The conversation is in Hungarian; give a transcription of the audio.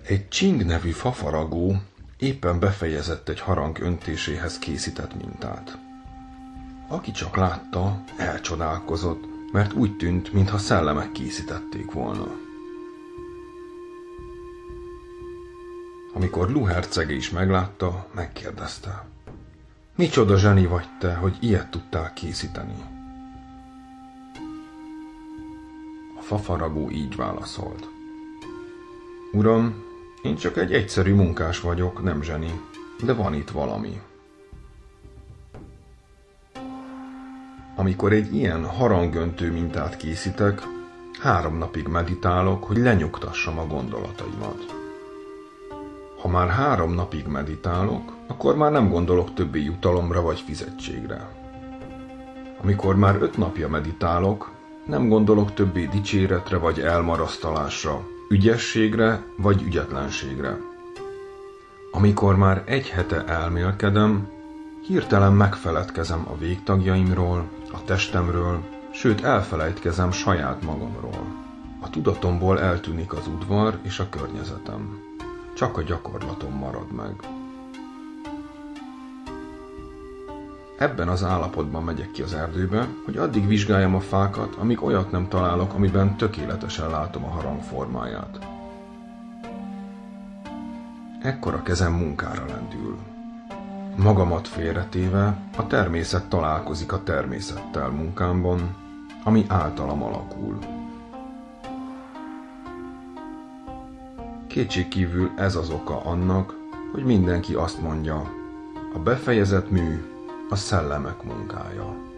Egy Csing nevű fafaragó éppen befejezett egy harang öntéséhez készített mintát. Aki csak látta, elcsodálkozott, mert úgy tűnt, mintha szellemek készítették volna. Amikor Lu hercege is meglátta, megkérdezte: micsoda zseni vagy te, hogy ilyet tudtál készíteni? A fafaragó így válaszolt: Uram, én csak egy egyszerű munkás vagyok, nem zseni, de van itt valami. Amikor egy ilyen harangöntő mintát készítek, 3 napig meditálok, hogy lenyugtassam a gondolataimat. Ha már 3 napig meditálok, akkor már nem gondolok többé jutalomra vagy fizetségre. Amikor már 5 napja meditálok, nem gondolok többé dicséretre vagy elmarasztalásra, ügyességre vagy ügyetlenségre. Amikor már 1 hete elmélkedem, hirtelen megfeledkezem a végtagjaimról, a testemről, sőt elfelejtkezem saját magamról. A tudatomból eltűnik az udvar és a környezetem. Csak a gyakorlatom marad meg. Ebben az állapotban megyek ki az erdőbe, hogy addig vizsgáljam a fákat, amíg olyat nem találok, amiben tökéletesen látom a harang formáját. Ekkor a kezem munkára lendül. Magamat félretéve, a természet találkozik a természettel munkámban, ami általam alakul. Kétségkívül ez az oka annak, hogy mindenki azt mondja, a befejezett mű a szellemek munkája.